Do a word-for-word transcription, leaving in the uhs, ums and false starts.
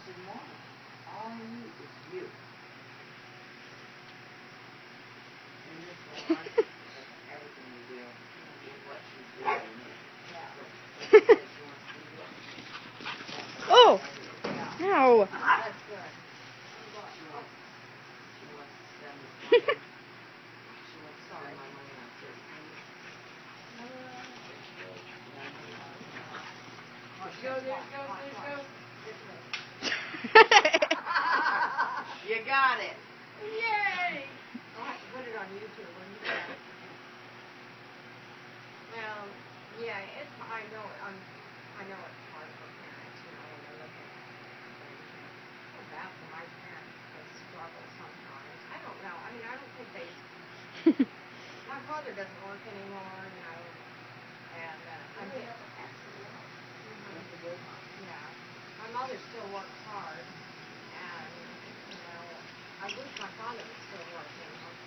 said, Mom, all I need is you. And this one, everything you do, and what she's doing. Yeah. Oh! Yeah. No! That's good. She wants, she wants to spend this money. She wants to spend my money on certain things. There she goes, there she goes, there she goes. This way. You got it. Yay! I'll have to put it on YouTube when you get it. Well, yeah, it's, I know, I'm, I know it's hard for parents, you know, when they're looking at things. I feel bad for my parents. They struggle sometimes. I don't know. I mean, I don't think they, my father doesn't work anymore, you know, and uh, I'm getting, yeah. My mother still works hard, and, you know, I wish my father was still working.